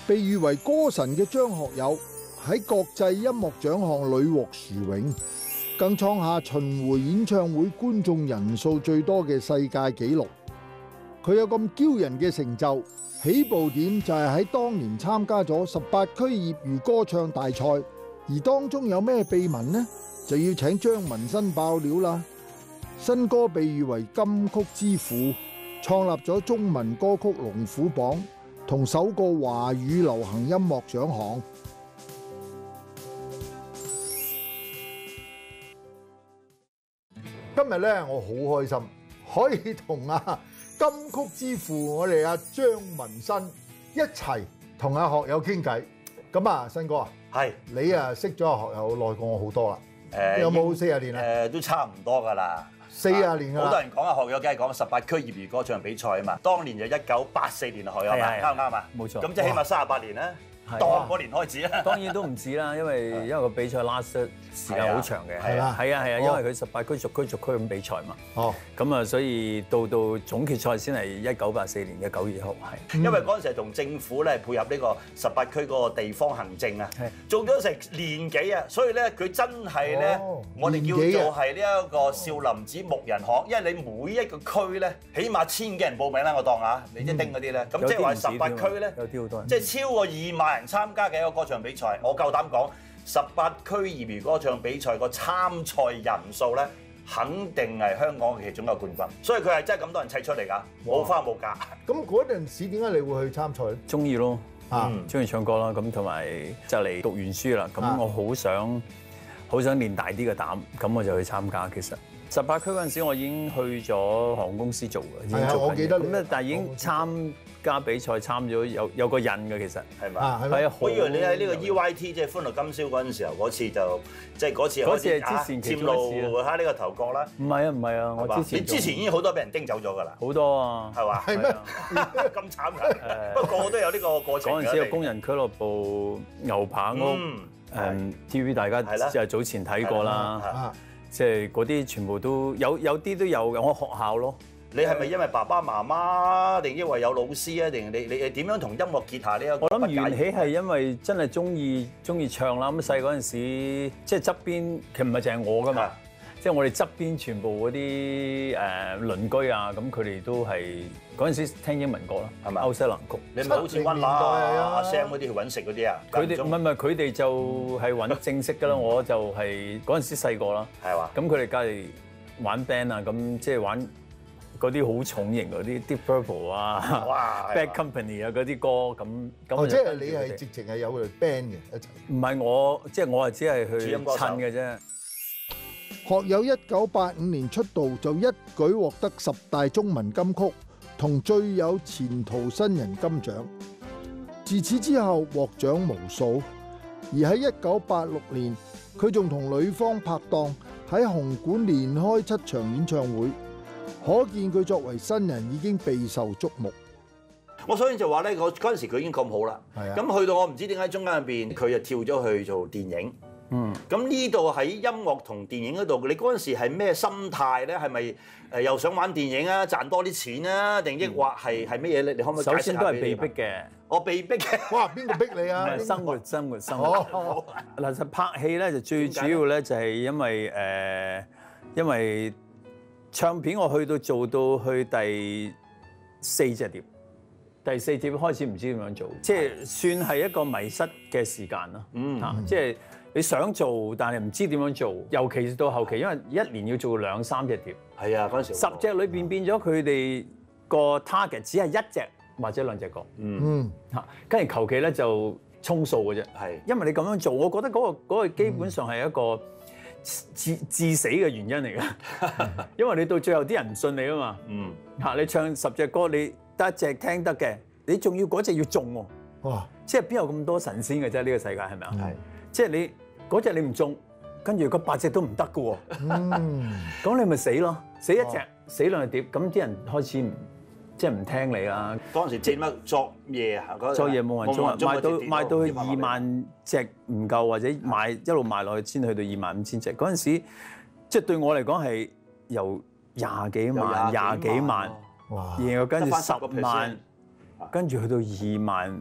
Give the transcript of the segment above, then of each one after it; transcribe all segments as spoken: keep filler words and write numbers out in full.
被譽為歌神嘅張學友喺國際音樂獎項屢獲殊榮，更創下巡迴演唱會觀眾人數最多嘅世界紀錄。佢有咁驕人嘅成就，起步點就係喺當年參加咗十八區業餘歌唱大賽，而當中有咩秘聞呢？就要請張文新爆料啦。新歌被譽為金曲之父，創立咗中文歌曲龍虎榜同首個華語流行音樂獎項。今日咧，我好開心可以同啊金曲之父我哋阿張文新一齊同阿學友傾偈。咁啊，新哥啊， 係你啊識咗阿學友耐過我好多啦。 誒有冇四十年啊？ 誒都差唔多㗎啦， 四十年㗎啦。 好多人講阿學友，梗係講十八區業餘歌唱比賽啊嘛。當年就一九八四年學友嘛，啱唔啱啊？ 冇錯。 咁即係起碼三十八年啦。當嗰年開始啦， 當然都唔止啦，因為因為個比賽 last 時間好長嘅， 係啊係啊係啊，因為佢十八區逐區逐區咁比賽嘛， 哦， 咁啊所以到到總決賽先係一九八四年嘅九月一號，係。 因為嗰陣時係同政府咧配合呢個十八區嗰個地方行政啊，做咗成年幾啊，所以咧佢真係咧，我哋叫做係呢一個少林寺牧人學，因為你每一個區咧，起碼千幾人報名啦，我當啊，你一丁嗰啲咧，咁即係話十八區咧， 有啲好多人， 即係超過二萬人參加嘅一個歌唱比賽，我夠膽講十八區業餘歌唱比賽個參賽人數咧，肯定係香港嘅其中一個冠軍，所以佢係真係咁多人砌出嚟㗎，冇花冇假。 咁嗰陣時點解你會去參賽咧？ 中意咯， 啊， 中意唱歌啦，咁同埋就嚟讀完書啦，咁我好想好想練大啲嘅膽，咁我就去參加。其實十八區嗰陣時，我已經去咗航空公司做嘅，已經做緊。我記得咁咧，但係已經參加比賽參咗有有個印嘅，其實係咪？係啊， 我以為你喺呢個 E Y T 即係歡樂今宵嗰陣時候嗰次就即係嗰次嗰次係之前佔路喺呢個頭角啦。 唔係啊唔係啊，我之前你之前已經好多俾人叮走咗㗎啦。 好多啊， 係嘛？係咩？咁慘㗎？不過個個都有呢個過程㗎。 嗰陣時有工人俱樂部、牛棚屋、誒 T V 大家即係早前睇過啦。即係嗰啲全部都有，有啲都有嘅。我學校咯。 你係咪因為爸爸媽媽，定因為有老師啊？定你你誒點樣同音樂結下呢一個？ 我諗緣起係因為真係中意中意唱啦。咁細嗰陣時，即係側邊其實唔係淨係我㗎嘛，即係我哋側邊全部嗰啲誒鄰居啊，咁佢哋都係嗰陣時聽英文歌啦，係咪歐西蘭曲？ 你咪好似溫拿阿 Sam 嗰啲去揾食嗰啲啊？ 佢哋唔係唔係，佢哋就係揾正式㗎啦。我就係嗰陣時細個啦，係嘛？咁佢哋梗係玩 band 啊，咁即係玩嗰啲好重型嗰啲 Deep Purple 啊、Bad Company 啊嗰啲歌咁咁。 哦，即係你係直情係有隊 band 嘅一齊。 唔係我，即係我係只係去襯嘅啫。 學友一九八五年出道就一舉獲得十大中文金曲同最有前途新人金獎，自此之後獲獎無數。而喺一九八六年，佢仲同呂方拍檔喺紅館連開七場演唱會，可見佢作為新人已經備受矚目。 我所以就話咧，我嗰陣時佢已經咁好啦，咁去到我唔知點解中間入邊佢就跳咗去做電影。嗯，咁呢度喺音樂同電影嗰度，你嗰陣時係咩心態咧？係咪誒又想玩電影啊，賺多啲錢啊，定抑或係係乜嘢咧？你可唔可以解釋下？ 首先都係被逼嘅， 我被逼嘅。 哇！邊個逼你啊？ 生活生活生活。嗱，實拍戲咧就最主要咧就係因為誒，因為唱片我去到做到去第四隻碟。第四節開始唔知點樣做，即係算係一個迷失嘅時間咯。嗯，嚇，即係你想做，但係唔知點樣做。尤其是到後期，因為一年要做兩三隻碟。 係啊，嗰陣時十隻裏邊變咗佢哋個 target 只係一隻或者兩隻歌。嗯，嚇，跟住求其咧就充數嘅啫。係，因為你咁樣做，我覺得嗰個嗰個基本上係一個致致死嘅原因嚟嘅。因為你到最後啲人唔信你啊嘛。嗯，嚇，你唱十隻歌你得一隻聽得嘅，你仲要嗰隻要中喎，哇！即係邊有咁多神仙嘅啫？呢個世界係咪啊？係，即係你嗰隻你唔中，跟住嗰八隻都唔得嘅喎。嗯，咁你咪死咯，死一隻，死兩隻碟，咁啲人開始唔即係唔聽你啦。 嗰陣時接乜作夜啊？ 作夜冇人中啊，賣到賣到去二萬隻唔夠，或者賣一路賣落去先去到二萬五千隻。嗰陣時即係對我嚟講係由廿幾萬、廿幾萬。哇！然後跟住十萬，跟住去到二萬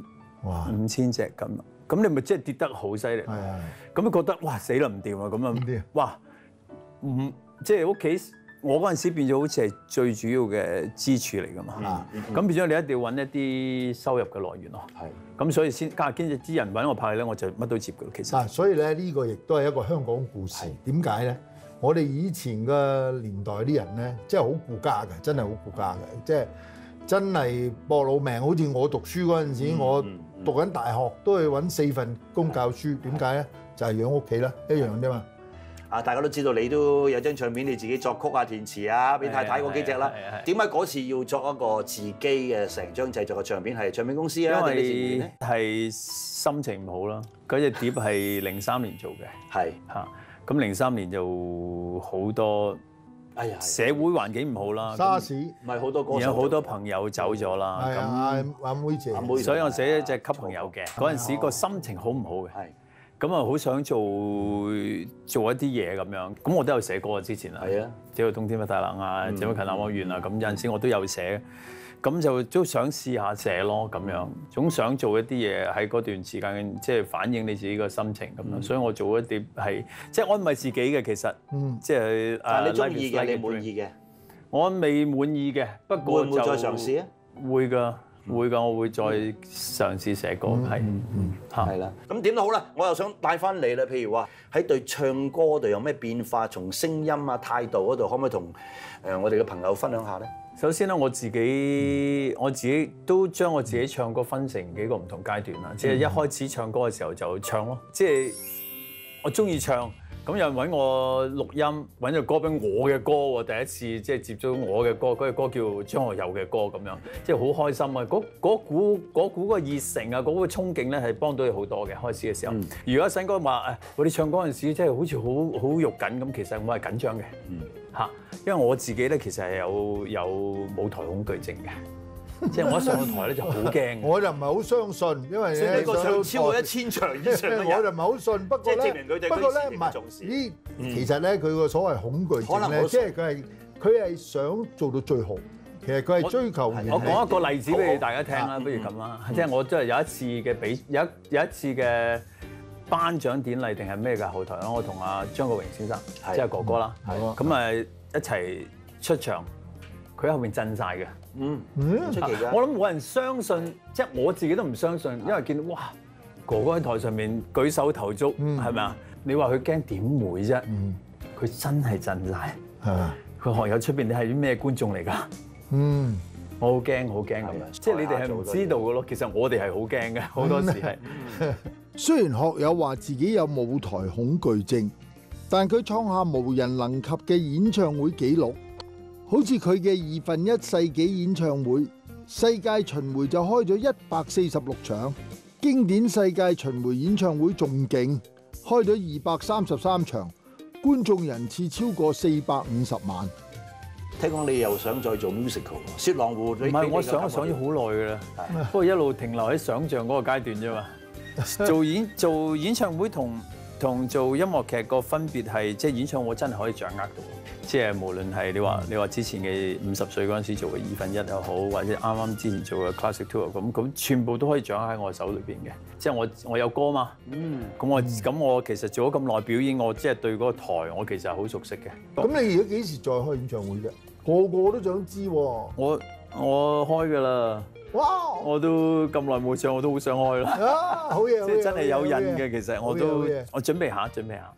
哇， 五千隻咁，咁你咪即係跌得好犀利。 係係。 咁你覺得哇死啦唔掂啊咁啊，哇唔即係屋企我嗰陣時變咗好似係最主要嘅支柱嚟㗎嘛。咁變咗你一定要揾一啲收入嘅來源咯。係。咁所以先加上經濟啲人揾我拍戲咧，我就乜都接㗎。其實。 嗱，所以咧呢個亦都係一個香港故事。點解咧？我哋以前嘅年代啲人咧，即係好顧家嘅，真係好顧家嘅，即係真係搏老命。好似我讀書嗰陣時，我讀緊大學都係揾四份工教書。點解咧？就係養屋企啦，一樣啫嘛。 啊，大家都知道你都有張唱片，你自己作曲啊、填詞啊，俾太太嗰幾隻啦。點解嗰次要作一個自己嘅成張製作嘅唱片？係唱片公司啊，定你自己咧？ 係心情唔好啦。嗰隻碟係零三年做嘅。係嚇。咁零三年就好多，哎呀，社會環境唔好啦， 沙士， 唔係好多歌手， 有好多朋友走咗啦。 係啊，阿妹姐， 所以我寫一隻給朋友嘅。嗰陣時個心情好唔好嘅，咁啊好想做做一啲嘢咁樣。咁我都有寫歌啊，之前啊，係啊，這個冬天不太冷啊，這麼近那麼遠啊，咁有陣時我都有寫。咁就都想試下寫咯，咁樣總想做一啲嘢喺嗰段時間，即係反映你自己個心情咁樣。所以我做一啲係即係安慰自己嘅，其實，即係但係你中意嘅，你滿意嘅， 我未滿意嘅，不過會唔會再嘗試啊？ 會㗎，會㗎，我會再嘗試寫歌，係， 係啦。咁點都好啦，我又想帶翻你啦。譬如話喺對唱歌度有咩變化，從聲音啊、態度嗰度，可唔可以同誒我哋嘅朋友分享下咧？ 首先咧，我自己我自己都將我自己唱歌分成幾個唔同階段啦。即係一開始唱歌嘅時候就唱咯，即係我中意唱，咁有人揾我錄音，揾隻歌俾我嘅歌喎。第一次即係接觸我嘅歌，嗰隻歌叫張學友嘅歌咁樣，即係好開心啊！嗰嗰股嗰股個熱誠啊，嗰個衝勁咧係幫到你好多嘅。開始嘅時候，嗯、如果新哥話誒，我哋唱歌嗰陣時即係好似好好肉緊咁，其實我係緊張嘅。嗯嚇，因為我自己咧其實係有有舞台恐懼症嘅，即係我一上到台咧就好驚。 我就唔係好相信，因為呢個唱超過一千場以上嘅人， 我就唔係好信。不過咧，不過咧唔係呢，其實咧佢個所謂恐懼症咧，即係佢係佢係想做到最好。其實佢係追求完美。 我講一個例子俾大家聽啦，不如咁啦，即係我真係有一次嘅比有一有一次嘅頒獎典禮定係咩嘅後台啦？我同阿張國榮先生，即係哥哥啦，咁啊一齊出場，佢喺後面震晒嘅。嗯嗯，出奇㗎。我諗冇人相信，即係我自己都唔相信，因為見到哇哥哥喺台上面舉手投足，係咪啊？你話佢驚點會啫？佢真係震晒。係。佢學友出邊你係啲咩觀眾嚟㗎？嗯，我好驚好驚咁樣。即係你哋係唔知道嘅咯。其實我哋係好驚嘅，好多時係。 雖然學友話自己有舞台恐懼症，但佢創下無人能及嘅演唱會紀錄，好似佢嘅二分一世紀演唱會，世界巡迴就開咗一百四十六場，經典世界巡迴演唱會仲勁，開咗二百三十三場，觀眾人次超過四百五十萬。 聽講你又想再做 musical， 雪狼湖你唔係我想想咗好耐㗎啦，不過一路停留喺想像嗰個階段啫嘛。做演做演唱會同同做音樂劇個分別係，即係演唱會真係可以掌握到，即係無論係你話你話之前嘅五十歲嗰陣時做嘅二分一又好，或者啱啱之前做嘅 classic tour 咁，咁全部都可以掌握喺我手裏邊嘅。即係我我有歌嘛，嗯，咁我咁我其實做咗咁耐表演，我即係對嗰個台我其實係好熟悉嘅。 咁你而家幾時再開演唱會啫？個個都想知喎。 我我開㗎啦。哇！我都咁耐冇唱，我都好想開啦。 啊，好嘢！ 即係真係有癮嘅，其實我都我準備下，準備下。